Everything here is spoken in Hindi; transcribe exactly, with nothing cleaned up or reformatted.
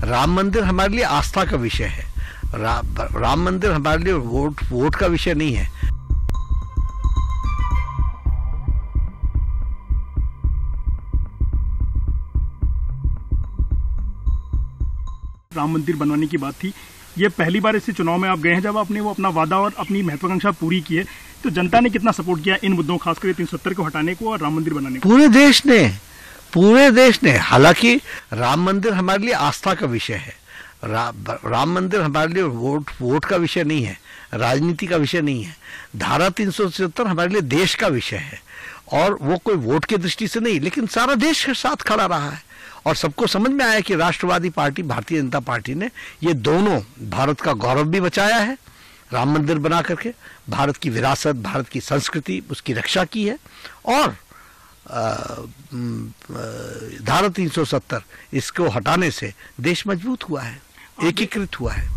राम मंदिर हमारे लिए आस्था का विषय है। रा, राम मंदिर हमारे लिए वोट वोट का विषय नहीं है। राम मंदिर बनवाने की बात थी, ये पहली बार इस चुनाव में आप गए हैं जब आपने वो अपना वादा और अपनी महत्वाकांक्षा पूरी की है, तो जनता ने कितना सपोर्ट किया इन मुद्दों, खासकर तीन सौ सत्तर को हटाने को और राम मंदिर बनाने को? पूरे देश ने पूरे देश ने हालांकि राम मंदिर हमारे लिए आस्था का विषय है। रा, राम मंदिर हमारे लिए वोट वोट का विषय नहीं है, राजनीति का विषय नहीं है। धारा तीन सौ सत्तर हमारे लिए देश का विषय है और वो कोई वोट की दृष्टि से नहीं, लेकिन सारा देश के साथ खड़ा रहा है और सबको समझ में आया कि राष्ट्रवादी पार्टी, भारतीय जनता पार्टी ने ये दोनों भारत का गौरव भी बचाया है, राम मंदिर बना करके भारत की विरासत, भारत की संस्कृति, उसकी रक्षा की है और धारा तीन सौ सत्तर इसको हटाने से देश मजबूत हुआ है, एकीकृत हुआ है।